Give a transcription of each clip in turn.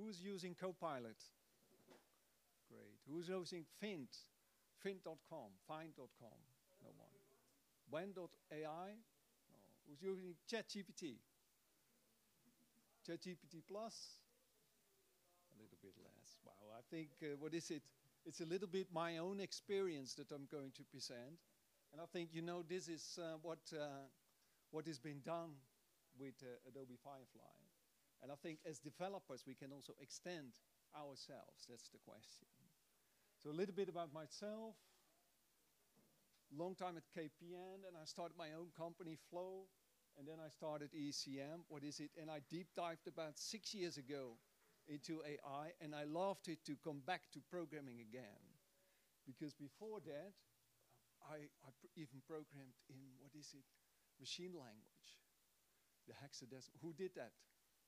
Who's using Copilot? Great. Who's using Find? Find.com, find.com? No one. When.ai? No. Who's using ChatGPT? ChatGPT Plus? A little bit less. Wow, I think, what is it? It's a little bit my own experience that I'm going to present. And I think, you know, this is what has been done with Adobe Firefly. And I think as developers, we can also extend ourselves. That's the question. So a little bit about myself. Long time at KPN, and I started my own company, Flow. And then I started ECM. What is it? And I deep dived about 6 years ago into AI, and I loved it to come back to programming again. Because before that, I even programmed in, what is it? Machine language. The hexadecimal. Who did that?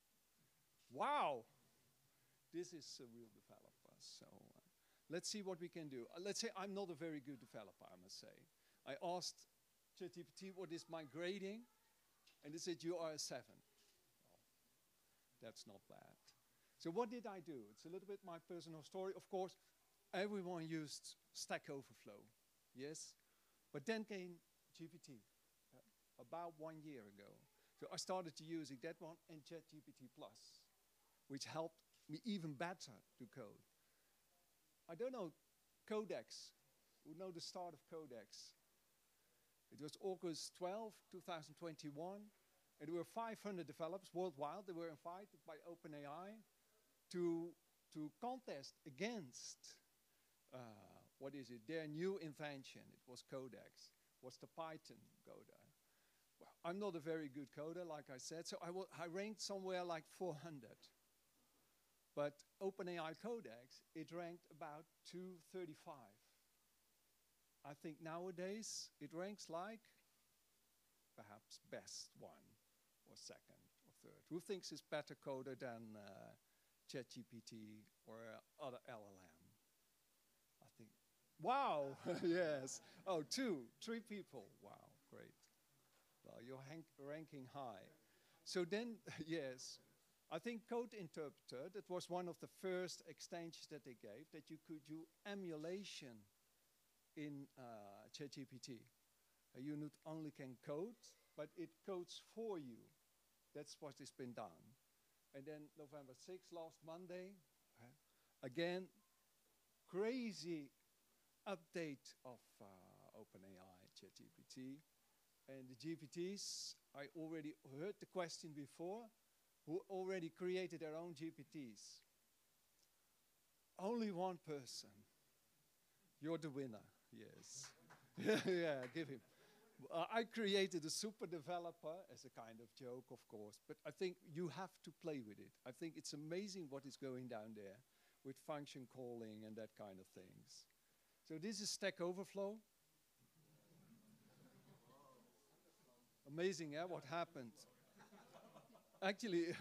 Wow! This is a real developer. So let's see what we can do. Let's say I'm not a very good developer, I must say. I asked ChatGPT what is my grading, and it said you are a 7. Well, that's not bad. So what did I do? It's a little bit my personal story. Of course, everyone used Stack Overflow, yes? But then came GPT, about 1 year ago. So I started using that one and ChatGPT Plus, which helped me even better to code. I don't know, Codex. Who know the start of Codex? It was August 12, 2021, and there were 500 developers worldwide. They were invited by OpenAI to contest against, what is it, their new invention. It was Codex, was the Python coder. Well, I'm not a very good coder, like I said, so I ranked somewhere like 400. But OpenAI Codex, it ranked about 235. I think nowadays it ranks like perhaps best 1 or 2nd or 3rd. Who thinks it's better coder than ChatGPT or other LLM? I think, wow, yes. Oh, 2, 3 people, wow, great. Well, you're ranking high. So then, yes, I think Code Interpreter, that was one of the first extensions that they gave, that you could do emulation in ChatGPT. You not only can code, but it codes for you. That's what has been done. And then November 6th, last Monday, again, crazy update of OpenAI ChatGPT. And the GPTs, I already heard the question before, who already created their own GPTs. Only one person. You're the winner, yes. Yeah, give him. I created a super developer as a kind of joke, of course, but I think you have to play with it. I think it's amazing what is going down there with function calling and that kind of things. So this is Stack Overflow. Amazing, what happened? Actually,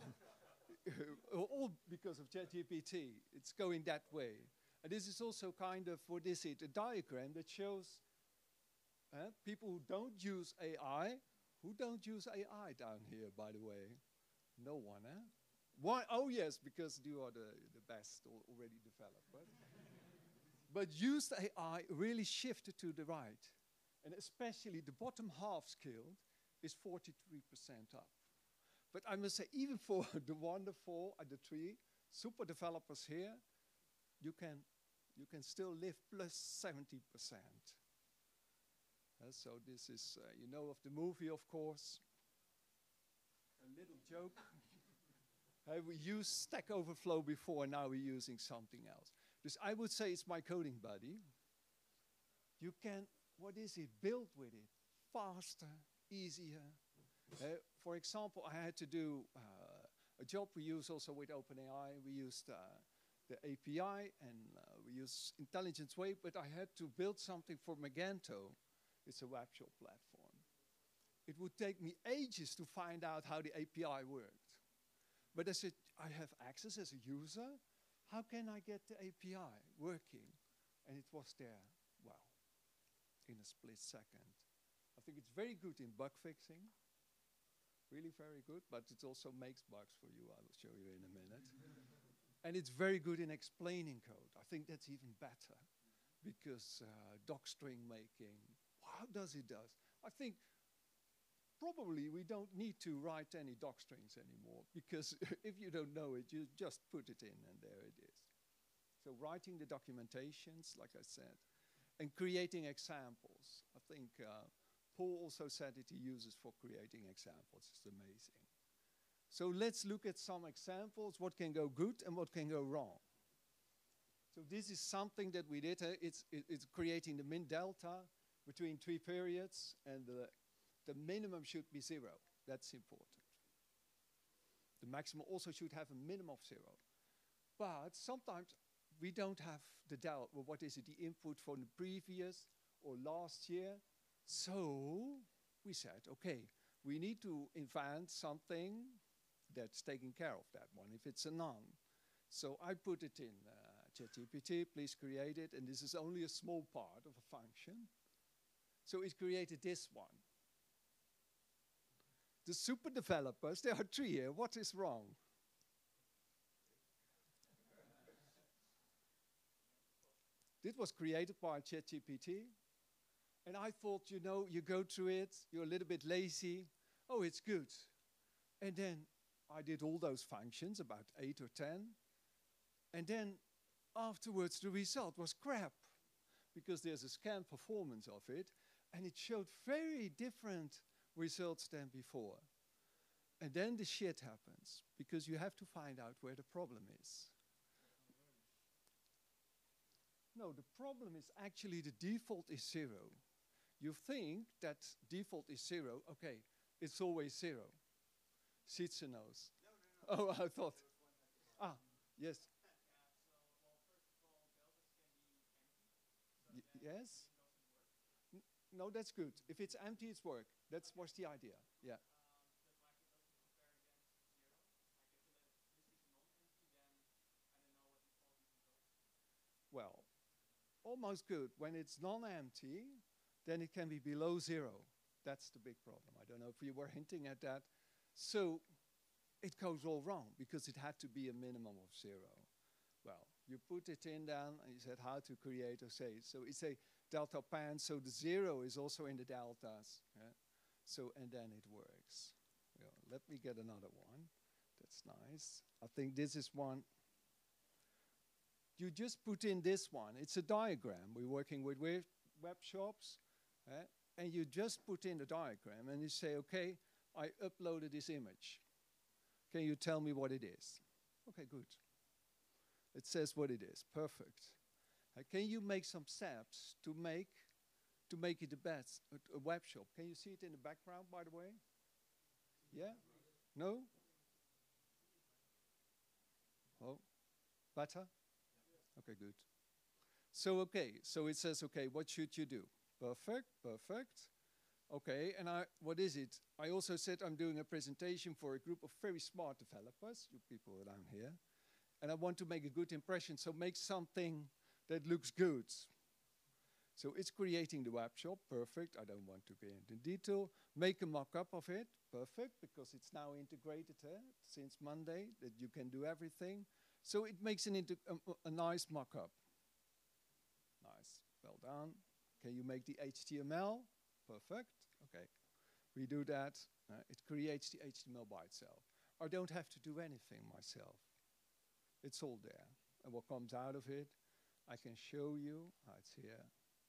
all because of ChatGPT, it's going that way. And this is also kind of, what is it, a diagram that shows people who don't use AI. Who don't use AI down here, by the way? No one, eh? Why? Oh, yes, because you are the best already developed. But used AI really shifted to the right. And especially the bottom half skilled is 43% up. But I must say, even for the wonderful, the 3 super developers here, you can still live plus 70%. So this is, you know of the movie, of course. A little joke. We used Stack Overflow before, now we're using something else. So I would say it's my coding buddy. You can, what is it, build with it faster, easier. For example, I had to do a job we use also with OpenAI. We used the API and we use Intelligence Wave, but I had to build something for Magento. It's a web shop platform. It would take me ages to find out how the API worked. But I said, I have access as a user. How can I get the API working? And it was there, wow, in a split second. I think it's very good in bug fixing. Really very good, but it also makes bugs for you. I will show you in a minute. And it's very good in explaining code. I think that's even better because docstring making, how does it do? I think probably we don't need to write any docstrings anymore because if you don't know it, you just put it in and there it is. So writing the documentations, like I said, and creating examples. I think Paul also said that he uses for creating examples. It's amazing. So let's look at some examples, what can go good and what can go wrong. So this is something that we did. It's creating the min delta between 3 periods, and the minimum should be 0. That's important. The maximum also should have a minimum of 0. But sometimes we don't have the delta. Well, what is it, the input from the previous or last year? So we said, okay, we need to invent something that's taking care of that one, if it's a none. So I put it in ChatGPT, please create it, and this is only a small part of a function. So it created this one. The super developers, there are 3 here, what is wrong? This was created by ChatGPT, and I thought, you know, you go through it, you're a little bit lazy, oh, it's good. And then I did all those functions, about 8 or 10. And then afterwards, the result was crap because there's a scan performance of it, and it showed very different results than before. And then the shit happens because you have to find out where the problem is. No, the problem is actually the default is 0. You think that default is 0, okay, it's always 0. Sitze knows. No. Oh, I thought. Yes. Yes? No, that's good. If it's empty, it's work. That was the idea. Yeah. Well, almost good. When it's non-empty, then it can be below 0. That's the big problem. I don't know if you were hinting at that. So it goes all wrong because it had to be a minimum of 0. Well, you put it in then, and you said how to create or say. So it's a delta pan, so the 0 is also in the deltas. Yeah? So, and then it works. Yeah, let me get another one. That's nice. I think this is one. You just put in this one. It's a diagram. We're working with web shops. And you just put in the diagram, and you say, okay, I uploaded this image. Can you tell me what it is? Okay, good. It says what it is. Perfect. Can you make some steps to make it the best, a web shop? Can you see it in the background, by the way? Yeah? No? Oh, better? Okay, good. So, okay, so it says, okay, what should you do? Perfect, perfect. Okay, and what is it? I also said I'm doing a presentation for a group of very smart developers, you people down here, and I want to make a good impression, so make something that looks good. So it's creating the web shop, perfect. I don't want to go into detail. Make a mock-up of it, perfect, because it's now integrated since Monday, that you can do everything. So it makes a nice mock-up. Nice, well done. Can you make the HTML? Perfect, okay. We do that, it creates the HTML by itself. I don't have to do anything myself. It's all there. And what comes out of it, I can show you. It's here.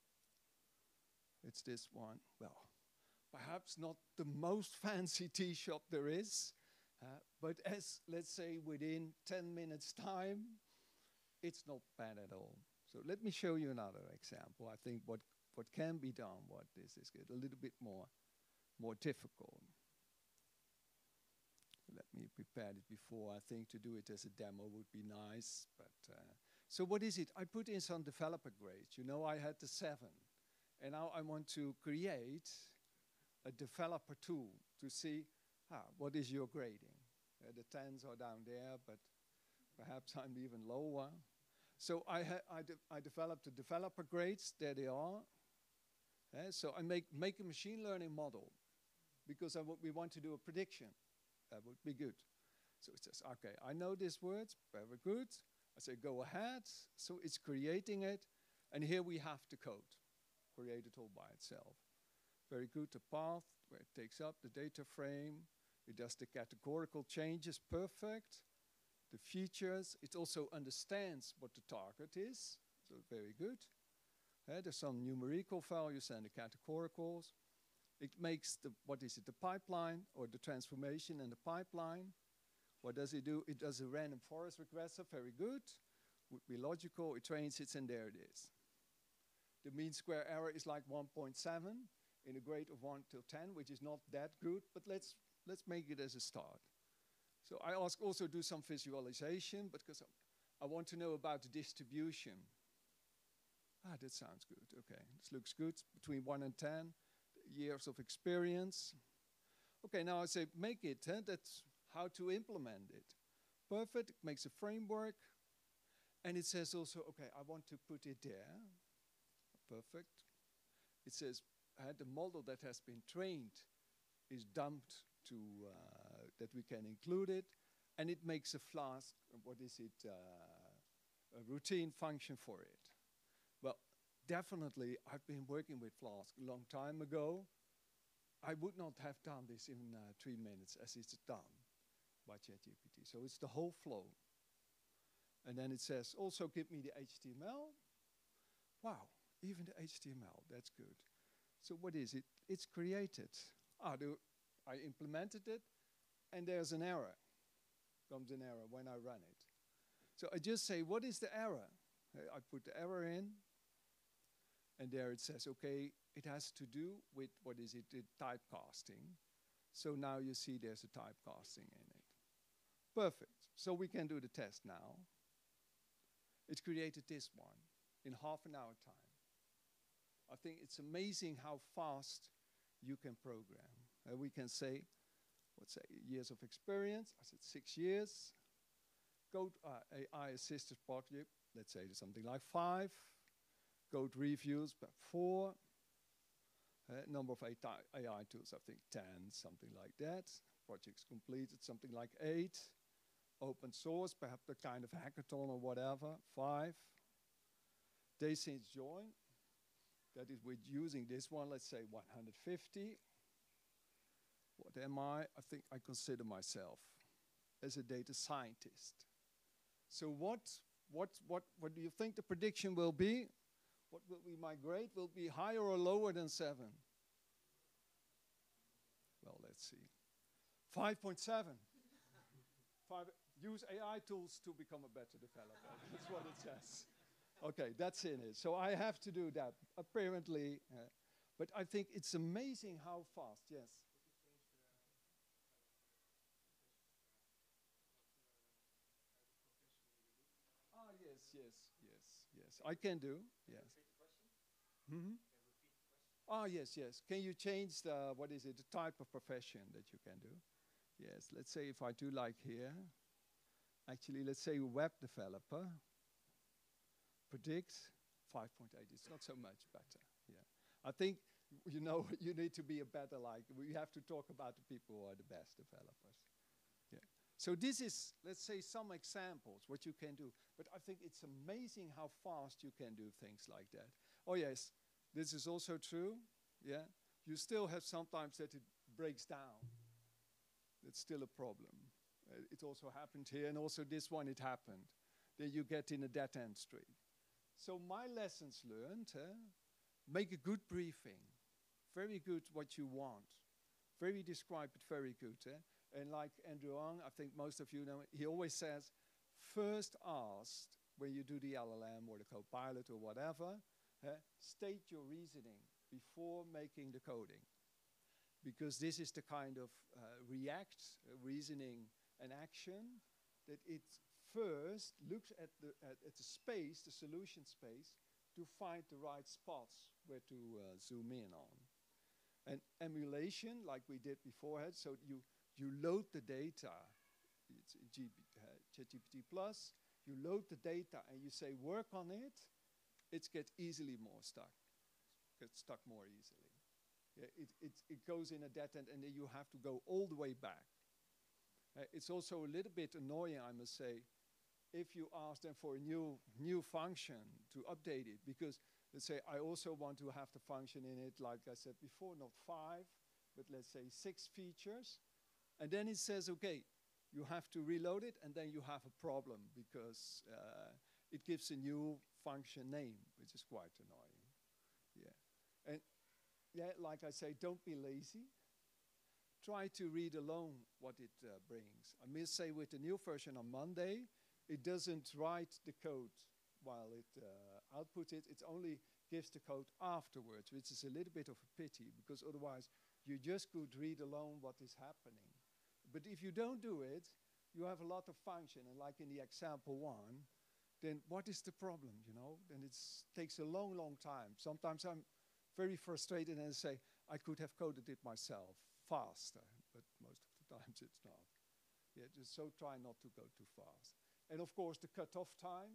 It's this one. Well, perhaps not the most fancy tea shop there is, but as, let's say, within 10 minutes time, it's not bad at all. So let me show you another example. I think what can be done, what this is good, a little bit more difficult. Let me prepare it before. I think to do it as a demo would be nice. But so what is it? I put in some developer grades. You know, I had the 7. And now I want to create a developer tool to see what is your grading. The 10s are down there, but perhaps I'm even lower. So I developed the developer grades. There they are. So I make a machine learning model because we want to do a prediction. That would be good. So it says, okay, I know these words, very good. I say, go ahead. So it's creating it. And here we have the code, create it all by itself. Very good, the path, where it takes up the data frame. It does the categorical changes, perfect. The features, it also understands what the target is, so very good. There's some numerical values and the categoricals. It makes the, what is it, the pipeline or the transformation in the pipeline. What does it do? It does a random forest regressor, very good. Would be logical, it trains it, and there it is. The mean square error is like 1.7 in a grade of 1 till 10, which is not that good, but let's make it as a start. So I also do some visualization because I want to know about the distribution. Ah, that sounds good, okay. This looks good, between 1 and 10, years of experience. Okay, now I say make it, that's how to implement it. Perfect, it makes a framework. And it says also, okay, I want to put it there. Perfect. It says the model that has been trained is dumped to, that we can include it. And it makes a Flask, what is it, a routine function for it. Well, definitely, I've been working with Flask a long time ago. I would not have done this in 3 minutes as it's done by ChatGPT. So it's the whole flow. And then it says, also give me the HTML. Wow, even the HTML, that's good. So what is it? It's created. I implemented it, and there's an error. Comes an error when I run it. So I just say, what is the error? I put the error in, and there it says, okay, it has to do with, what is it, the typecasting. So now you see there's a typecasting in it. Perfect. So we can do the test now. It created this one in half an hour time. I think it's amazing how fast you can program. We can say, let's say years of experience. I said 6 years. Code AI assisted project, let's say something like 5. Code reviews, 4. Number of AI tools, I think 10, something like that. Projects completed, something like 8. Open source, perhaps a kind of hackathon or whatever, 5. Days since join, that is with using this one, let's say 150. What am I? I think I consider myself as a data scientist. So what do you think the prediction will be? What will be my grade? Will it be higher or lower than 7? Well, let's see. 5.7. Use AI tools to become a better developer. That's what it says. Okay, that's in it. So I have to do that, apparently. But I think it's amazing how fast, yes. Ah, yes. I can do, yes. Mm-hmm. Ah, yes. Can you change the, what is it, the type of profession that you can do? Yes, let's say if I do like here, actually, let's say web developer, predict 5.8, it's not so much better, yeah. I think, you know, you need to be a better, like, we have to talk about the people who are the best developers. Yeah. So this is, let's say, some examples, what you can do. But I think it's amazing how fast you can do things like that. Oh yes, this is also true, yeah. You still have sometimes that it breaks down. It's still a problem. It also happened here, and also this one, it happened. Then you get in a dead-end street. So my lessons learned, make a good briefing. Very good what you want. Very described, but very good. And like Andrew Ang, I think most of you know, he always says, first ask, when you do the LLM or the Copilot or whatever, state your reasoning before making the coding. Because this is the kind of reasoning and action that it first looks at the space, the solution space, to find the right spots where to zoom in on. And emulation, like we did beforehand, so you load the data, it's ChatGPT Plus, you load the data and you say work on it, it gets easily more stuck, gets stuck more easily. Yeah, it goes in a dead end and then you have to go all the way back. It's also a little bit annoying, I must say, if you ask them for a new function to update it, because let's say I also want to have the function in it, like I said before, not 5, but let's say 6 features. And then it says, okay, you have to reload it, and then you have a problem because it gives a new function name, which is quite annoying. Yeah. And yeah, like I say, don't be lazy. Try to read alone what it brings. I must say with the new version on Monday, it doesn't write the code while it outputs it. It only gives the code afterwards, which is a little bit of a pity, because otherwise you just could read alone what is happening. But if you don't do it, you have a lot of function, and like in the example 1, then what is the problem, you know? Then it takes a long, long time. Sometimes I'm very frustrated and say, I could have coded it myself faster, but most of the times it's not. Yeah, just so try not to go too fast. And of course, the cutoff time,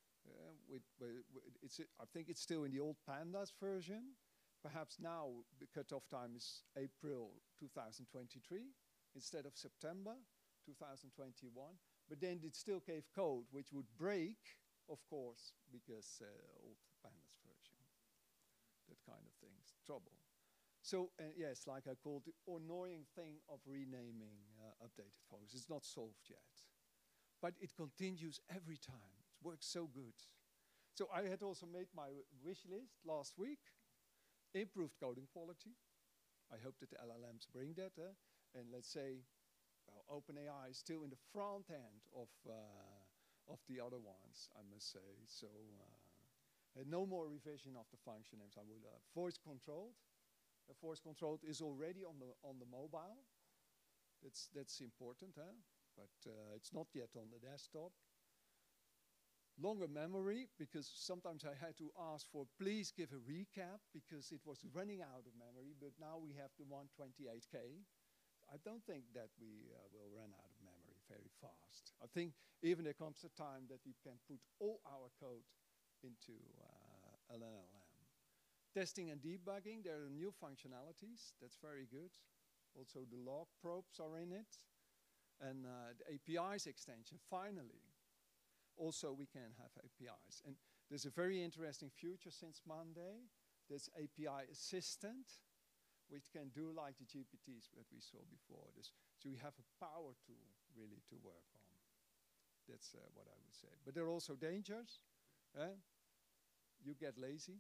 I think it's still in the old Pandas version. Perhaps now the cutoff time is April 2023 instead of September 2021. But then it still gave code which would break, of course, because old Pandas version. That kind of things, trouble. So yes, like I called the annoying thing of renaming updated functions. It's not solved yet. But it continues every time. It works so good. So I had also made my wish list last week. Improved coding quality. I hope that the LLMs bring that. And let's say, well, OpenAI is still in the front end of the other ones, I must say. So no more revision of the function names. I will voice controlled. Voice controlled is already on the mobile. That's important, huh? But it's not yet on the desktop. Longer memory, because sometimes I had to ask for, please give a recap, because it was running out of memory, but now we have the 128K. I don't think that we will run out of memory very fast. I think even there comes a time that we can put all our code into an LLM. Testing and debugging, there are new functionalities. That's very good. Also, the log probes are in it. And the APIs extension, finally. Also, we can have APIs. And there's a very interesting feature since Monday. There's API Assistant, which can do like the GPTs that we saw before. So we have a power tool, really, to work on. That's what I would say. But there are also dangers. You get lazy.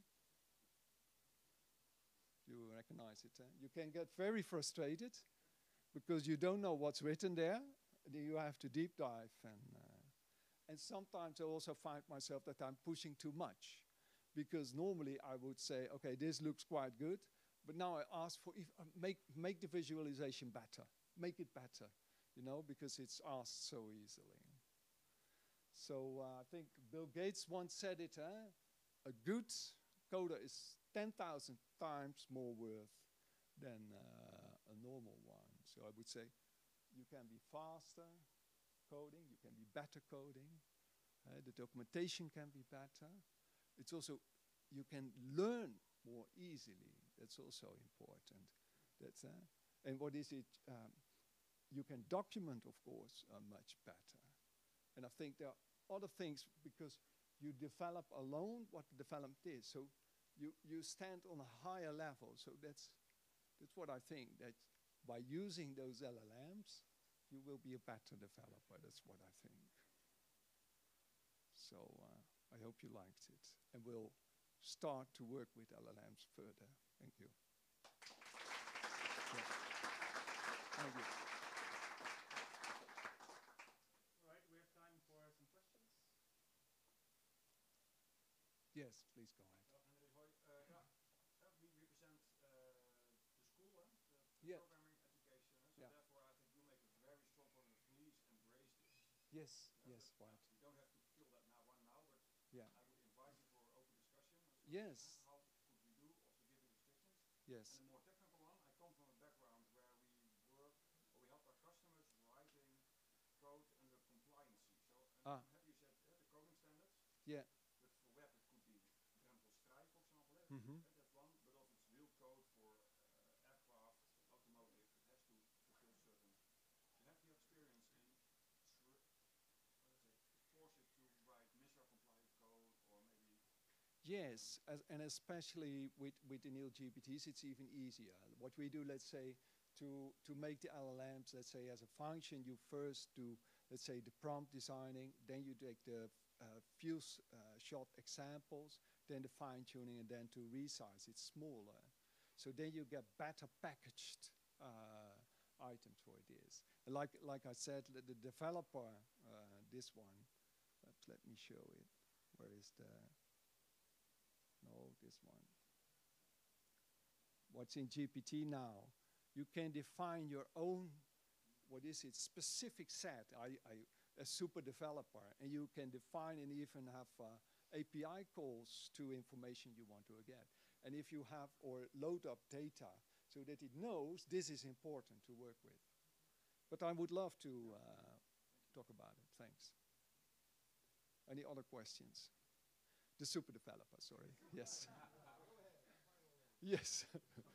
You recognize it. You can get very frustrated because you don't know what's written there. You have to deep dive. And sometimes I also find myself that I'm pushing too much, because normally I would say, okay, this looks quite good, but now I ask for, make the visualization better. Make it better, you know, because it's asked so easily. So I think Bill Gates once said it, a good coder is 10,000 times more worth than a normal one. So I would say you can be faster coding, you can be better coding, the documentation can be better. It's also, you can learn more easily. That's also important. That's, and what is it? You can document, of course, much better. And I think there are other things, because you develop alone what the development is. So you stand on a higher level. So that's what I think, that by using those LLMs, you will be a better developer. That's what I think. So I hope you liked it. And we'll start to work with LLMs further. Thank you. Yeah. Thank you. All right, we have time for some questions. Yes, please go ahead. We represent the school, the Yeah. programming education. So Yeah. therefore, I think you make a very strong point of please embrace this. Yes, yes, right. You don't have to kill that now, but Yeah. I would invite you for open discussion. Yes. How could we do, also given restrictions? Yes. And a more technical one, I come from a background where we help our customers writing code under compliancy. So I'm happy you said the coding standards. Yeah. But for web, it could be drempelstrij, for example. Mm-hmm. That's one. But if it's real code for aircraft, automotive, it has to fulfill certain. You have the experience in Yes, and especially with the new GPTs, it's even easier. What we do, let's say, to make the LLMs, let's say, as a function, you first do, let's say, the prompt designing, then you take the few short examples, then the fine-tuning, and then to resize it smaller. So then you get better packaged items for this. And like I said, the developer, this one, let me show it. Where is the... No, this one. What's in GPT now? You can define your own, what is it, specific set. A super developer, and you can define and even have API calls to information you want to get. And if you have, or load up data so that it knows this is important to work with. But I would love to talk about it. Thanks. Any other questions? The super developer, sorry. Yes. Yes.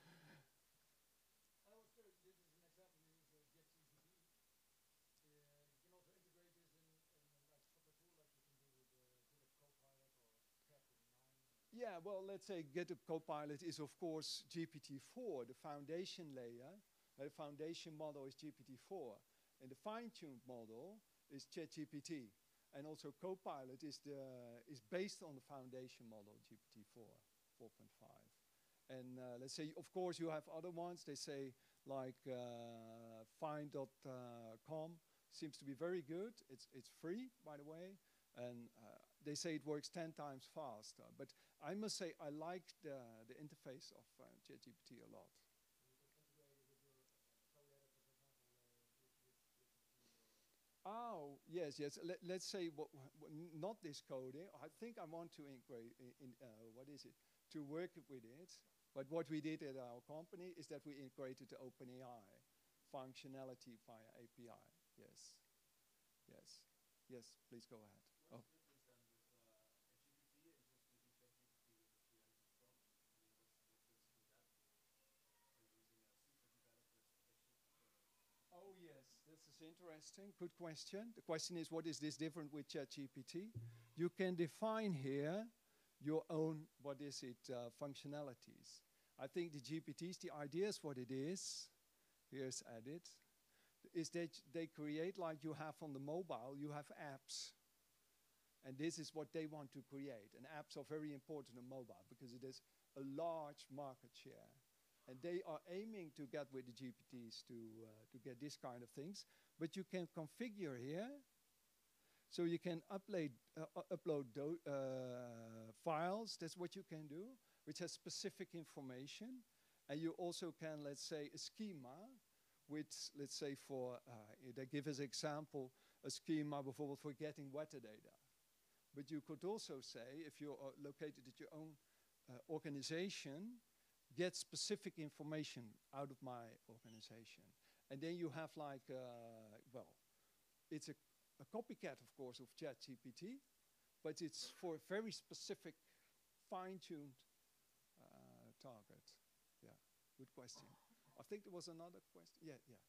Yeah, well, let's say GitHub Copilot is, of course, GPT-4, the foundation layer. The foundation model is GPT-4. And the fine-tuned model is ChatGPT. And also Copilot is based on the foundation model, GPT-4, 4.5. And let's say, of course, you have other ones. They say, like find.com seems to be very good. It's free, by the way. And they say it works 10 times faster. But I must say, I like the interface of ChatGPT a lot. Oh, yes, yes. Let's say, not this coding. I think I want to integrate to work with it. But what we did at our company is that we integrated the OpenAI functionality via API. Yes, yes, yes. Please go ahead. Oh. Oh, yes, this is interesting. Good question. The question is, what is this different with ChatGPT? You can define here your own, functionalities. I think the GPTs, the idea is what it is. Here's edit. Is that they create, like you have on the mobile, you have apps. And this is what they want to create. And apps are very important on mobile because it is a large market share. And they are aiming to get with the GPTs to get this kind of things. But you can configure here. So you can upload files. That's what you can do, which has specific information. And you also can, let's say, a schema, which, let's say, they give us example, a schema, for getting weather data. But you could also say, if you're located at your own organization, get specific information out of my organization. And then you have like, it's a copycat, of course, of ChatGPT, but it's for a very specific, fine-tuned target. Yeah, good question. I think there was another question. Yeah, yeah.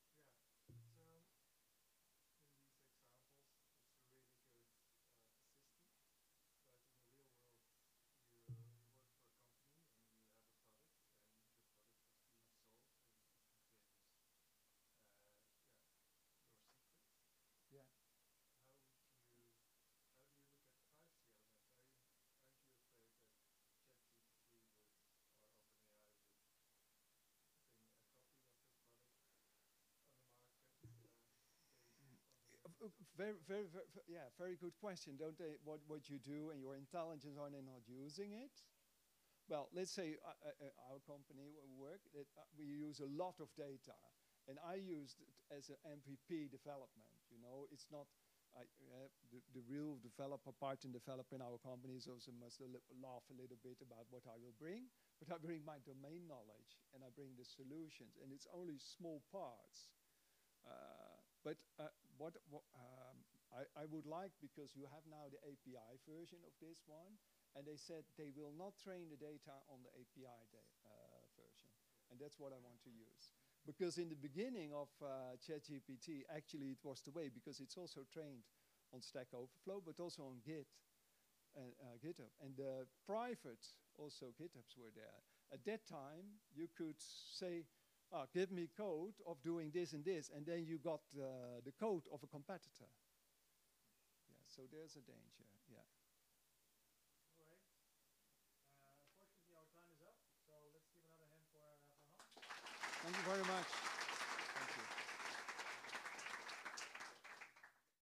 Very good question. Don't they, what you do and your intelligence, are they not using it? Well, let's say our company work, we use a lot of data. And I used it as an MVP development. You know, it's not, the real developer part in developing our company is also must laugh a little bit about what I will bring. But I bring my domain knowledge and I bring the solutions. And it's only small parts. I would like, because you have now the API version of this one, and they said they will not train the data on the API version. And that's what I want to use. Because in the beginning of ChatGPT, actually it was the way, because it's also trained on Stack Overflow, but also on Git. GitHub. And the private also GitHubs were there. At that time, you could say, give me code of doing this and this, and then you got the code of a competitor. Yeah, so there's a danger, yeah. All right. Unfortunately, our time is up, so let's give another hand for Hans. Thank you very much.